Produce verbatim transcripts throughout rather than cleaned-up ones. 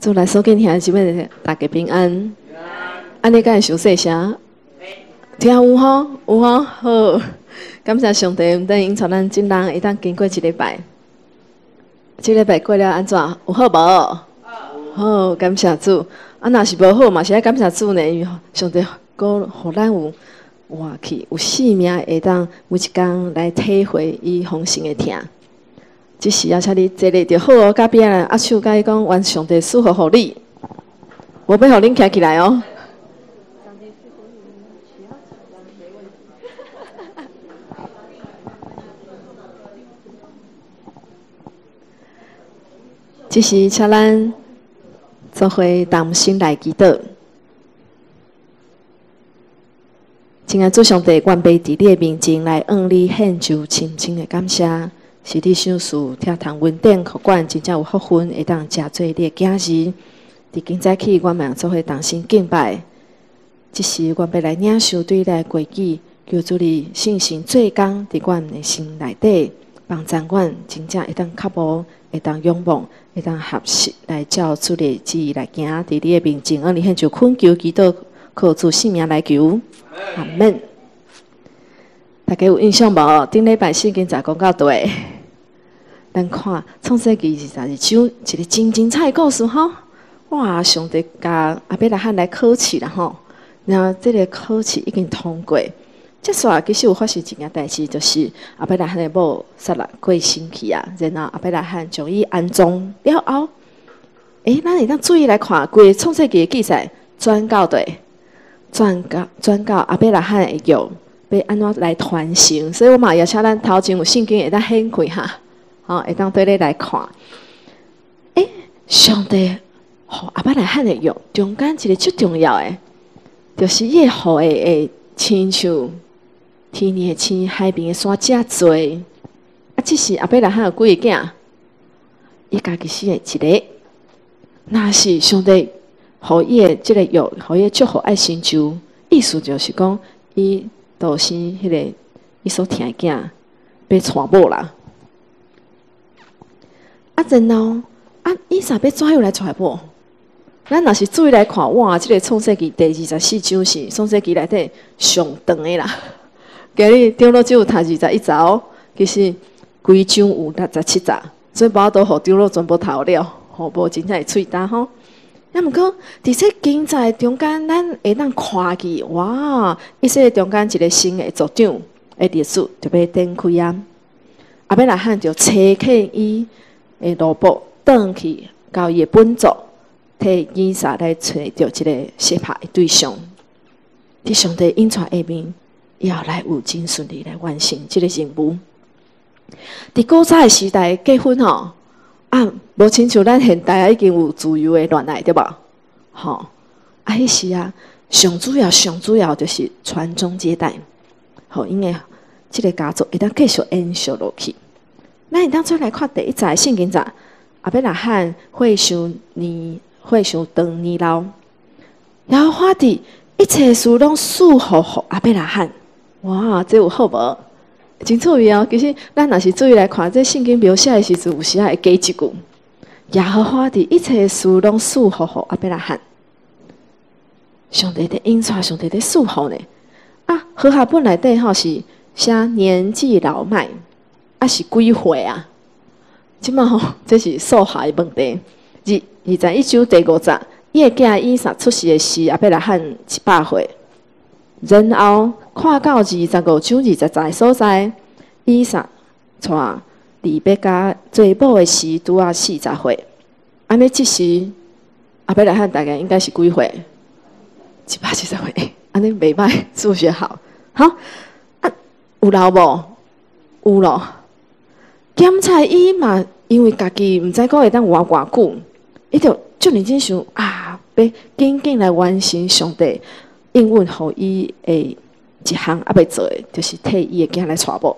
祝来所见兄姊妹大家平安。安尼敢会伤细声？听有吼，有吼，好。感谢上帝，毋等因带咱今人会当经过一礼拜。这礼拜过了安怎？有好无？好，感谢主。啊，若是无好嘛，是爱感谢主呢，因为上帝搁互咱有活气，有生命会当每一工来体会伊丰盛的听。即时啊，请你坐立就好哦，隔壁啊，阿手甲伊讲，愿上帝赐福互你，无要互恁徛起来哦。即时请咱做伙同心来祈祷，亲爱主上帝，愿被伫你的面前来向你献上深深的感谢。是你赏赐疼痛稳定，互阮真正有福分，会当食做你的囝儿。伫今早起，阮嘛做伙同心敬拜。即时，阮要来领受对你的规矩，求主你信心做工伫阮的心内底，帮助阮真正会当较无，会当仰望，会当合适来照主的旨意来行。伫你的面前，向你献上恳求祈祷，靠主性命来求。阿门。大家有印象无？顶礼拜圣经才讲到对，咱看创世纪二十二章一个真精彩的故事吼。哇！上帝甲阿伯拉罕来考试啦吼，然后这个考试已经通过。接下来其实有发生一件代志，就是阿伯拉罕的某撒拉过身去啊，然后阿伯拉罕将伊安葬了后，诶，咱会当注意来看，规创世纪的记载转到对，转到转到阿伯拉罕的药。要安怎来传承？所以我嘛也请咱头前有圣经会当掀开哈，吼会当对你来看。诶，上帝互阿伯来罕的用，中间一个最重要的，就是伊互的诶亲像天边的星、海边的山遮多。啊，只是阿伯来罕有几个囝，伊家己生的一个。若是上帝互伊的即个用，互伊祝福爱成就，意思就是讲伊。都是迄个伊所疼的囝被娶某啦，啊，然后啊，伊啥要怎样来娶某？咱若是注意来看，哇，即、这个创世纪第二十四章是创世纪内底上长的啦。今日长老只有读二十一章，其实规章有六十七章，所以把都互长老全部读了，吼，无真正会喙焦吼。那毋过，伫这经在中间，咱会当看见，哇！伊说中间一个新的族长的历史就要展开啊。阿伯拉罕就找起伊的罗卜，转去到伊的本族，替以撒来找到一个适合的对象。伫上帝引带下面，要来有真顺利来完成这个任务。伫古早的时代结婚吼。啊，无亲像咱现代啊，已经有自由的恋爱，对吧？吼、哦，啊，迄时啊，上主要、上主要就是传宗接代，好，因为即个家族会当继续延续落去。咱会当再来看第一节圣经节，阿伯拉罕会受年会受长年老，然后发弟一切事拢束缚互阿伯拉罕，哇，这有好无？真趣味哦！其实咱若是注意来看，这圣经描写的时阵，有时啊会加一句：耶和华伫一切事拢束缚互阿伯拉罕。上帝的引带，上帝的束缚呢？啊，和合本内底吼是写年纪老迈，啊是几岁啊？即马吼，这是数学的问题。二二十一章第五节，伊的囝以撒出世的时，阿伯拉罕一百岁。然后看到二十五章二十节的所在，以撒带利百加做某的时，拄啊四十岁。安尼即时阿伯拉罕大概应该是几岁？一百七十岁。安尼袂歹，数学好。好啊，有老无？有咯。检查伊嘛，因为家己毋知讲会当活偌久，伊就就认真想啊，要紧紧来完成上帝。应允互伊诶一项啊要做诶，就是替伊诶囝来娶某。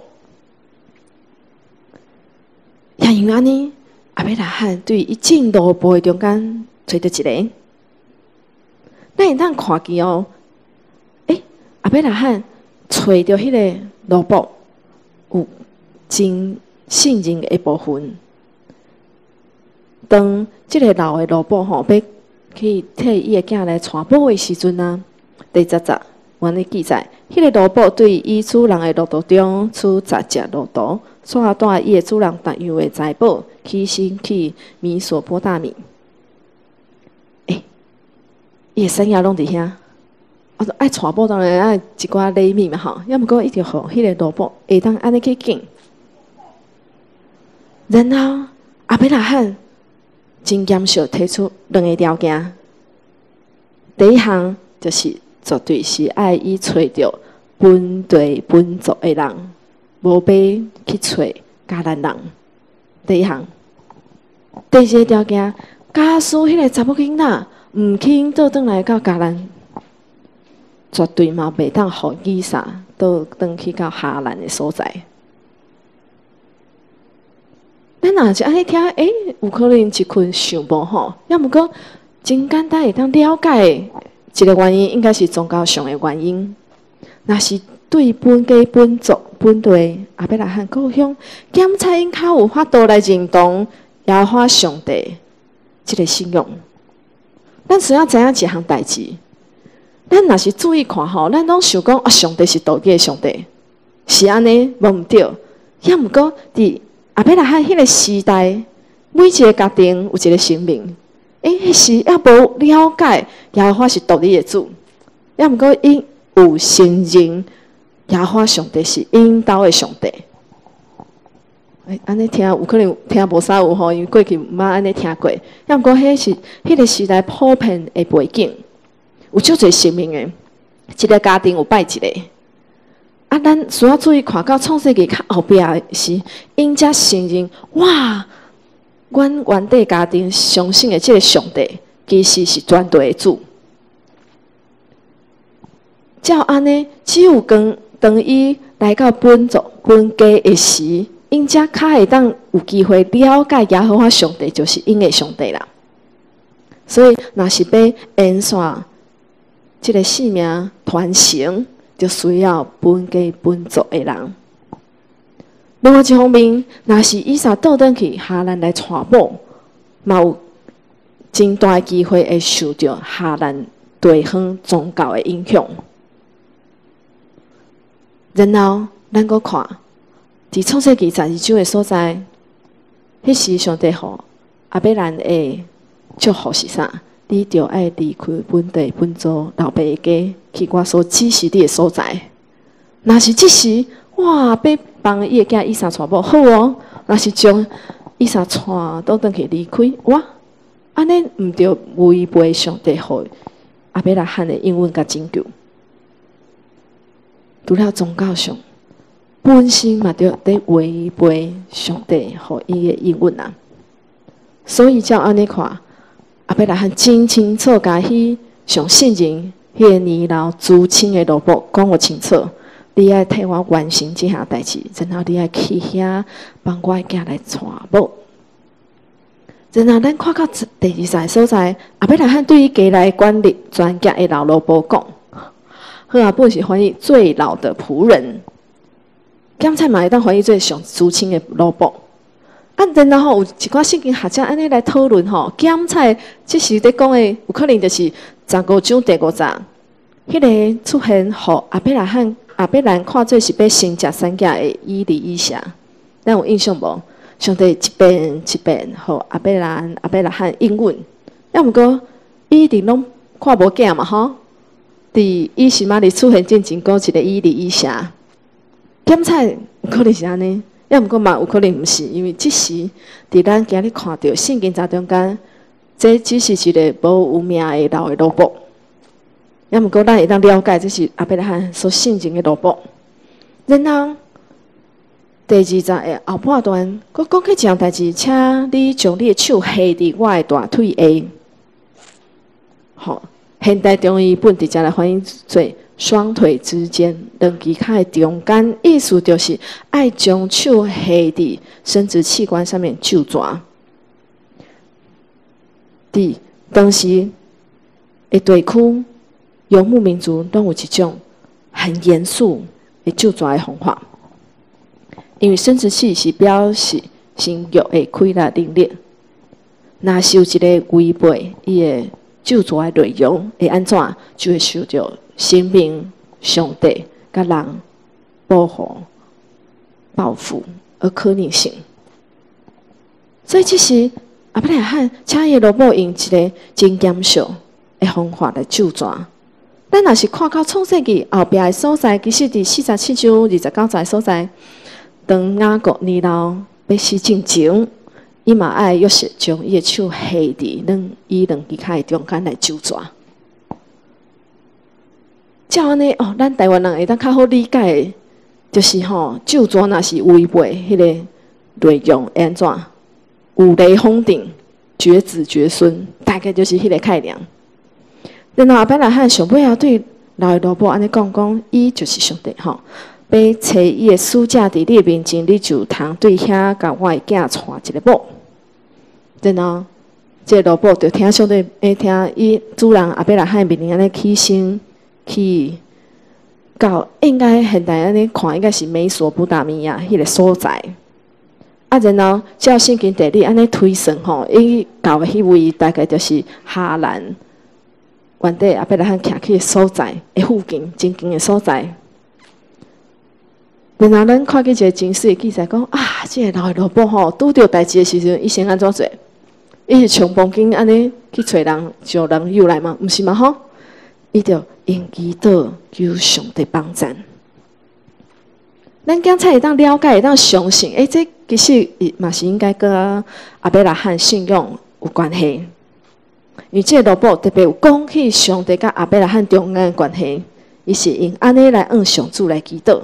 也因为安尼，阿伯拉罕对伊进路步诶中间找到一个，咱会当看见哦。诶，阿伯拉罕找到迄个罗卜有真信任诶一部分， 当即个老的罗卜吼，要去替伊的囝来传宝的时阵啊，第十集原来记载，迄、那个罗卜对伊主人的路途中出十只路途，煞带伊的主人特有的财宝，起身去米索波大米。诶、欸，伊的生涯拢伫遐。啊，爱传宝当然爱一寡礼物嘛吼，要毋过一直互迄个罗卜会当安尼去敬。然后阿伯拉罕真严肃提出两个条件，第一项就是绝对是爱伊找着本地本族的人，无必去找迦南人。第一项，第二个条件，假使迄个查某囡仔毋肯倒转来到迦南。绝对嘛袂当互以撒倒转去到哈兰的所在。咱若是安尼听，诶、欸，有可能一困想无吼。要毋过真简单会当了解一个原因，应该是宗教上的原因。若是对本家本族本地阿伯拉罕故乡，检查因较有法度来认同耶和华上帝即个信仰。咱需要知影一项代志。咱若是注意看吼，咱拢想讲啊，上帝是道家的上帝，是安尼无毋对。也毋过伫阿伯拉罕迄个时代，每一个家庭有一个生命，诶、欸，迄时也无了解耶和华是独立的主，也毋过因有承认耶和华上帝是引导的上帝。诶、欸，安尼听有可能听无啥有吼，因为过去毋捌安尼听过。也毋过迄是迄个时代普遍的背景。有足侪生命诶，一个家庭有拜一个。啊，咱需要注意看到创世纪较后壁是，因才承认哇，阮原底家庭相信的即个上帝，其实是全地的主。照安尼，只有当当伊来到本族本家的时，因才较会当有机会了解耶和华上帝就是因的上帝啦。所以，若是要延续这个性命传承，就需要本家本族的人。另外一方面，若是以撒倒转去哈兰来传宝，嘛有真大机会会受到哈兰地方宗教的影响。然后，咱阁看，伫创世纪十二章的所在，迄时上帝互阿伯兰的祝福是啥？你着爱离开本地本族老爸的家，去我所指示你的所在。若是即时，哇，要帮伊的囝以撒传宝好哦。若是将以撒传倒转去离开，哇，安尼毋着违背上帝互阿伯拉罕的应允甲拯救。除了宗教上，本身嘛着伫违背上帝互伊的应允啊。所以照安尼看。阿伯拉罕真清楚，甲迄上信任迄个年老资深的罗卜讲我清楚，你爱替我完成这项代志，然后你爱去遐帮我的囝来传宝。然后咱看到第二十个所在，阿伯拉罕对于家内管理专家的老罗卜讲：“好啊，本是翻译最老的仆人，检菜嘛会当翻译最上资深的罗卜。”啊，然后有一寡圣经学者安尼来讨论吼，检菜即是咧讲的，有可能就是十五章第五章，迄、那个出现互阿伯拉罕阿伯兰看做是要生食三囝的以利以下，咱有印象无？上帝一遍一遍互阿伯兰阿伯拉罕应允，要毋过伊一定拢看无囝嘛吼。伫以实玛利出现进前，过一个以利以下，检菜有可能是安尼。要毋过嘛，有可能毋是，因为即时伫咱今日看到圣经在中间，这只是一个无有名的老的罗卜。要毋过咱会当了解，这是阿伯拉罕所信任的罗卜。然后第二十的后半段，佮讲起一项代志，请你将你的手下伫我的大腿下。好，现代中医本直接来翻译做。双腿之间，两支脚的中间，意思就是爱将手下伫生殖器官上面就抓。伫当时的地区，游牧民族拢有一种很严肃的就抓的方法，因为生殖器是表示性欲的开发能力。 若是有一个违背伊的咒诅的内容，会安怎就会受到生命、上帝甲人保护、报复而可能性。所以，这是阿伯拉罕请伊罗某用一个真严肃的方法来救抓。咱若是看到创世纪后壁的所在，其实伫四十七章二十九节所在，当雅各年老要死之前，伊嘛爱约瑟将伊的手下伫两伊两支脚的中间来救抓。照安尼哦，咱台湾人会当较好理解的，就是吼救抓若是违背迄个内容，会安怎？五雷轰顶，绝子绝孙，大概就是迄个概念。然后阿伯拉罕上尾啊，对老的罗伯安尼讲讲，伊就是上帝吼，要找伊的使者伫你面前，你就通对遐甲我的囝带一个某。然后，这罗伯就听上帝，诶，听伊主人阿伯拉罕面前安尼起身去到，应该现代安尼看，应该是美索不达米亚迄个所在。啊，然后照圣经地理安尼推算吼，伊到的迄位大概就是哈兰。原地阿伯拉罕徛去所在的附近，真近的所在。然后咱看见一个真实的记载，讲啊，这个老的罗伯吼，拄着代志的时阵，伊先安怎做？伊是冲锋经安尼去找人，叫人诱来嘛？毋是嘛吼？伊着用祈祷求上帝帮助。咱刚才会当了解，会当相信，诶、欸，这其实嘛是应该跟阿伯拉罕信仰有关系。因为这个罗伯特别有讲起上帝甲阿伯拉罕中间的关系，伊是用安尼来向上主来祈祷。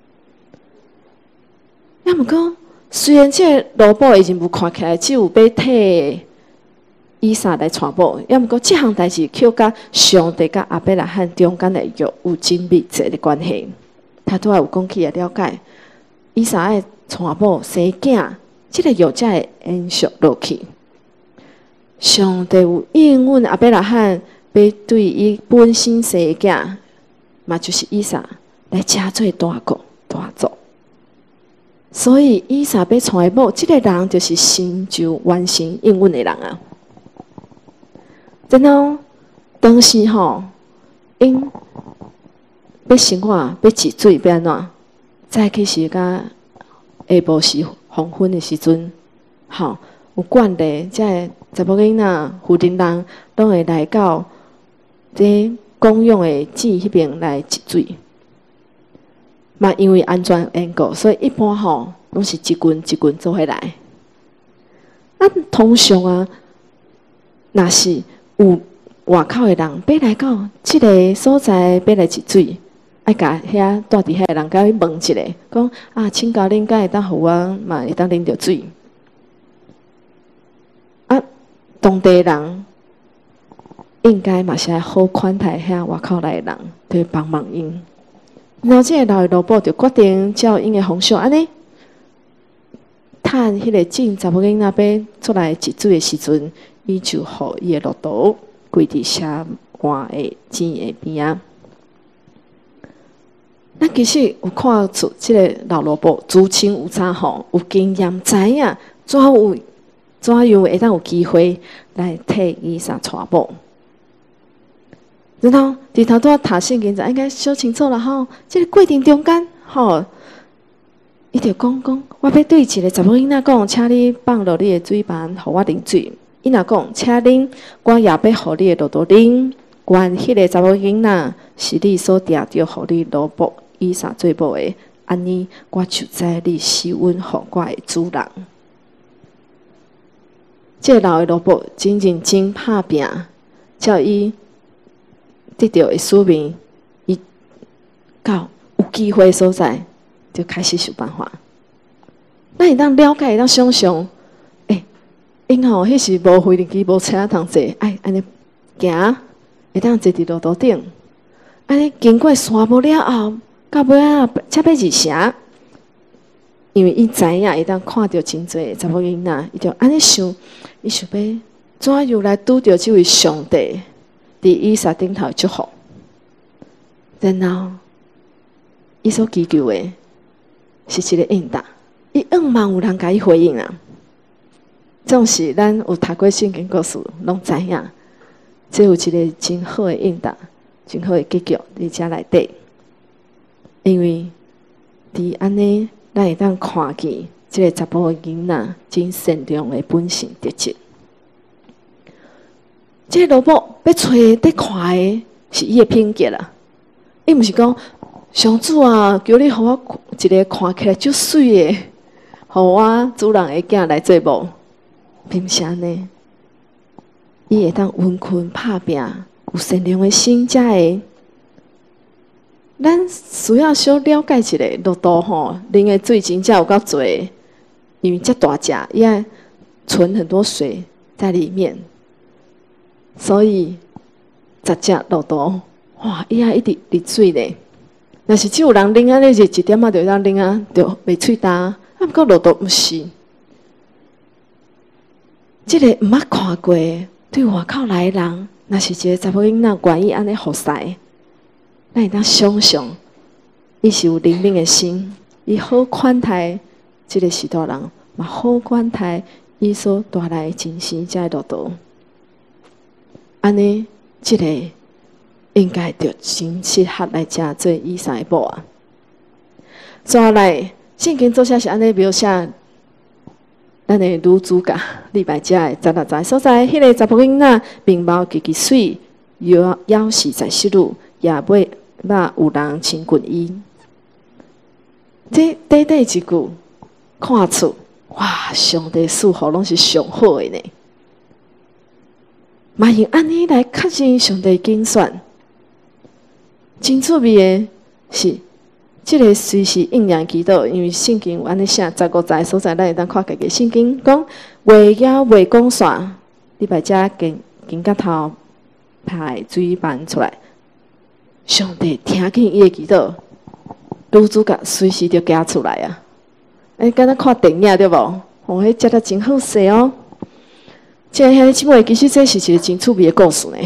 要毋过，虽然这个罗伯的人物看起来只有要替以撒来传播，要毋过这项代志却甲上帝甲阿伯拉罕中间的约有真密切的关系。他拄仔有讲起来了解，以撒爱传播生囝，这个约才会延续落去。上帝有应允阿伯拉罕要对伊本身生的囝，嘛就是以撒来加做大国大族。所以以撒要传的某，这个人就是成就完成应允的人啊。然后当时吼，因要生活要治水要安怎？早起时甲下晡时黄昏的时阵，吼有惯例，即个查某囡仔、妇人人拢会来到这公用的井迄边来治水。嘛，因为安全缘故，所以一般吼拢是一群一群做伙来。啊，通常啊，若是有外口的人要来到即个所在要来治水，爱甲遐住伫遐的人甲伊问一下，讲啊，请教恁敢会当互我嘛会当啉着水？啊，当地人应该嘛是好款待遐外口来的人，对帮忙因。然后，这个老的罗伯就决定照因的方式安尼，趁迄个种查某囡仔要出来治水的时阵，伊就互伊的骆驼跪伫沙湾的井的边啊。咱其实有看出这个老萝卜资深有差吼，有经验，知影怎有怎样会当有机会来替伊撒传播。然后伫头拄仔读圣经就应该小清楚啦吼，即、这个过程中间吼，伊就讲讲，我要对一个查某囡仔讲，请你放落你的水盘，互我啉水。伊若讲，请恁，我也要互你的骆驼啉。原迄个查某囡仔是你所定着，互你萝卜以撒做某的，安尼我就知你是阮互我的主人。这个老的萝卜真认真拍拼，叫伊得到的使命，伊到有机会所在，就开始想办法。咱会当了解，会当想象，诶、欸，因吼迄时无飞机、无车通坐，哎，安尼行，会当坐伫骆驼顶，安尼经过山坡了后，到尾啊，才要入城。因为伊知影会当看到真侪查某囡仔，伊就安尼想，伊想要怎样来拄着这位上帝伫以撒顶头祝福，然后伊所祈求的是一个应答，伊盼望有人甲伊回应啊。 总是咱有读过圣经故事，拢知影，这有一个真好的应答，真好的结局伫遮内底。因为伫安尼，咱会当看见即个查甫囡仔真善良的本性特质。即个萝卜要找得快的是伊的品格啦，伊毋是讲上主啊，叫你互我一个看起来足水的，互我主人的囝来做某，并毋是安尼。伊会当温困拍拼，有善良的心，才会。咱需要小了解一下绿豆吼，啉的水真正有够多，因为遮大只，伊爱存很多水在里面，所以十只绿豆，哇，伊爱一直滴水咧。若是只有人啉啊，你就一点仔就当啉啊，就袂喙焦。啊，毋过绿豆毋是，即个毋捌看过，对外口来的人，若是一个查某囡仔愿意安尼服侍。咱会当想象，伊是有灵敏的心，伊好款待即个许多人，嘛好款待伊所带来真心才会落道。安尼，即个应该就真适合来食做以撒的某啊。再来，圣经作者是安尼描写咱的女主角李白遮的十六岁所在，迄个查甫囡仔面貌极其水，腰腰是在湿路，也袂。捌有人亲近伊，这短短一句看出，哇！上帝赐福拢是上好的呢。嘛用安尼来确认上帝拣选，真趣味的是，这个随时应验祈祷，因为圣经有安尼写，十五节所在，咱会当看家己圣经讲，话要未讲煞，你把遮经经甲头排水漫出来。上帝听见伊的祈祷，女主角随时就行出来啊！哎，敢若看电影对无？哦，迄食得真好势哦！即个兄弟姊妹，其实这是一个真趣味的故事呢。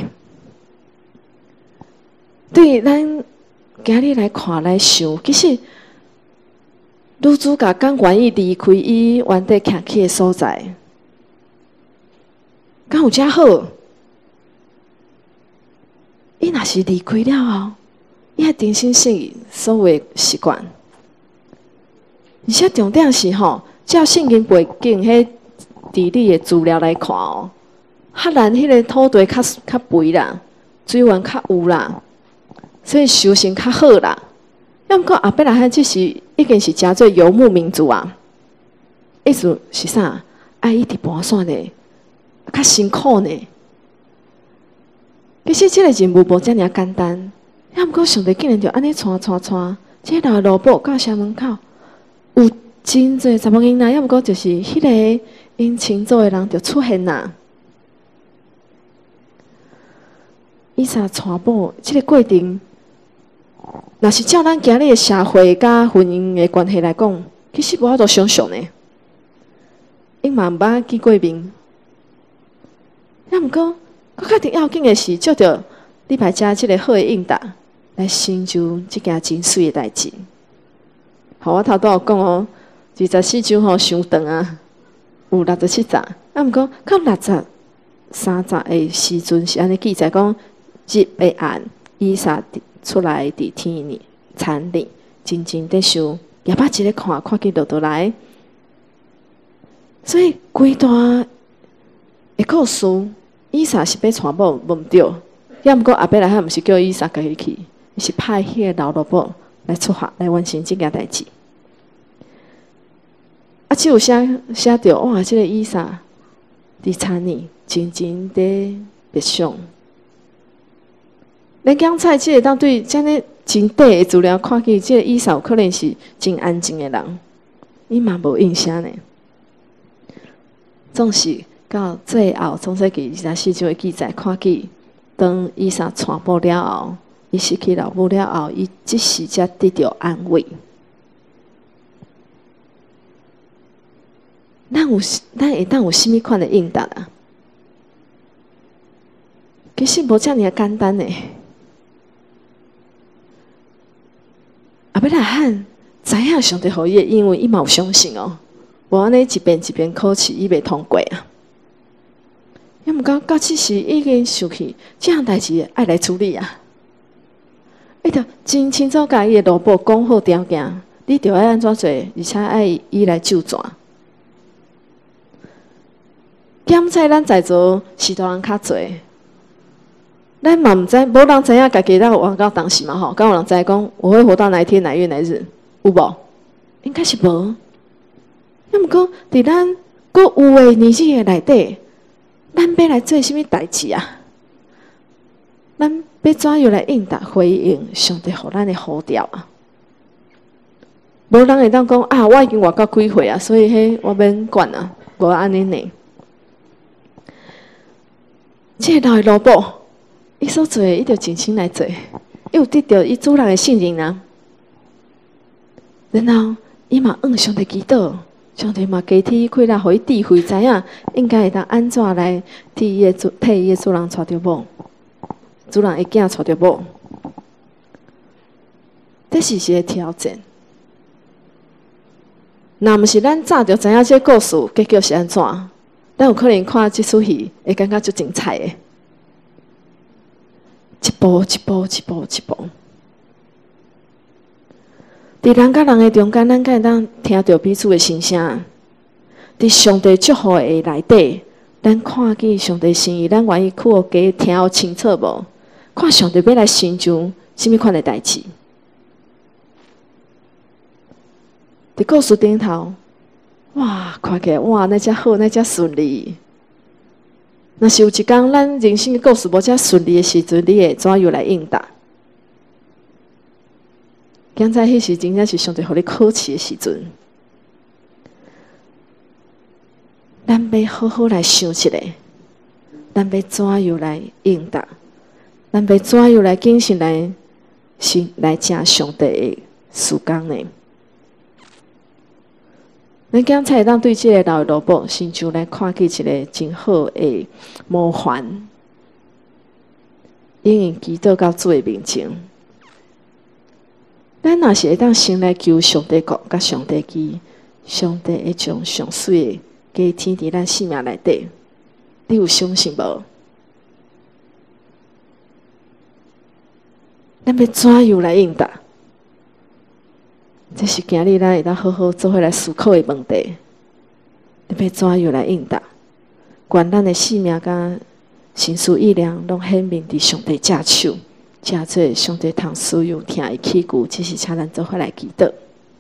对咱今日来看来想，其实女主角刚愿意离开伊原地徛起的所在，敢有遮好？伊若是离开了后，伊还重新适应所有的习惯，而且重点是吼，照圣经背景迄地理的资料来看哦，赫兰迄个土地较较肥啦，水源较有啦，所以修行较好啦。要毋过后壁来汉只是已经是真做游牧民族啊，意思是啥？爱一直跋山呢，较辛苦呢。其实这个任务无遮尔简单，要毋过上帝竟然就安尼带带带，这个萝卜到城门口，有真侪查某囡仔，要毋过就是迄个因亲祖的人就出现啦。以撒带某这个过程，若是照咱今日的社会甲婚姻的关系来讲，其实无法度想象呢。因嘛毋捌见过面，要毋过。佫较定要紧的是，借着你排遮即个好的应答，来成就即件真水的代志。好，我头拄有讲哦，二十四章吼伤长啊，有六十七集。啊，毋过到六十三集的时阵是安尼记载讲，日白暗，以撒出来伫天里田里，真正在想，也捌一个看，看见落倒来。所以规段的故事。以撒是要带某无毋对，要毋过后壁来遐毋是叫以撒家己去，是派迄个老萝卜来出发来完成即件代志。啊，只有写写着哇，即、这个以撒伫田里真真地别想。咱刚才即个当对遮尼真短的资料看见，即个以撒有可能是真安静的人，伊嘛无印象呢，总是。到最后，创世纪二十四章的记载，看见当以撒带某了后，伊失去老母了后，伊即时才得到安慰。咱有咱会当有甚物款的应答啊？其实无遮尔简单呢。后尾来汉知影上帝互伊的，因为伊嘛有相信哦，无安尼一遍一遍考试，伊袂通过啊。 因毋过到即时已经想起，即项代志爱来处理啊！伊着真清楚甲伊的萝卜讲好条件，你着爱安怎做，而且爱伊来就全。检测咱在座是大人较侪，咱嘛毋知，无人知影家己咱活到当时嘛吼，敢有人知讲我会活到哪一天哪月哪日？有无？应该是无。要毋过伫咱佫有诶年纪诶内底，咱要来做啥物代志啊？咱要怎样来应答回应上帝互咱诶呼召啊？无人会当讲啊，我已经活到几岁啊，所以迄我免管啊，无安尼呢。这个老的萝卜，伊所做诶，伊着真心来做，伊有得到伊主人诶信任啊。然后伊嘛向上帝祈祷，上帝嘛加添开来，互伊智慧，知影应该会当安怎来替伊诶主替伊诶主人带着某，主人会囝带着某，这是一个挑战。若毋是咱早就知影这个故事结局是安怎，咱有可能看这出戏会感觉足精彩的，一步一步一步一步。伫人甲人的中间，咱敢会当听到彼此的心声。伫上帝祝福的内底，咱看见上帝心意，咱愿意去互加听互清楚无？看上帝要来成就什么款的代志？伫故事顶头，哇，看起来哇，那遮好，那遮顺利。若是有一天咱人生的故事无遮顺利的时阵，你会怎样来应答？刚才迄时真正是上帝互你考试的时阵，咱要好好来想一下，咱要怎样来应答？咱要怎样来谨慎来是来正上帝的时间呢？咱刚才会当对这个老的萝卜，亲像来看见一个真好的模范，因因祈祷到主的面前。咱若是会当先来求上帝国，甲上帝基，上帝会将上水的加添伫咱生命内底。你有相信无？咱要怎样来应答？这是今日咱会当好好做伙来思考的问题。你要怎样来应答？愿咱的生命甲心思意念，拢显明伫上帝遮手。加做上帝通使用听伊起句，只是请咱做伙来祈祷。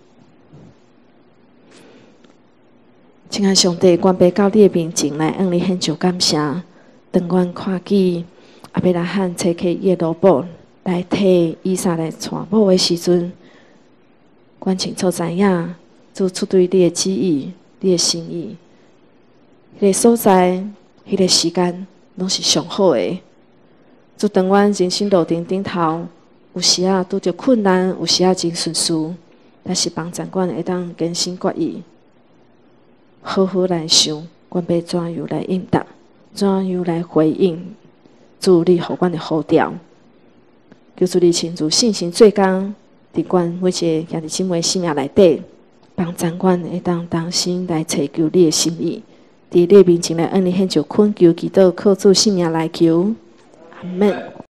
亲爱上帝，愿被到你的面前来向你献上感谢。当阮看见阿要来喊切开伊的萝卜来替以撒来带某的时阵，阮清楚知影，做出对你的旨意、你的心意，迄个所在、迄个时间，拢是上好的。就当阮人生路程顶头，有时啊拄着困难，有时啊真顺遂，但是帮助阮会当坚心决意，好好来想，阮要怎样来应答，怎样来回应主你互阮的呼召。求主你亲自信心做工，伫阮每一个兄弟姊妹生命内底，帮助阮会当当心来寻求你的心意，伫你面前来向你献上恳求祈祷，靠主性命来求。Amen。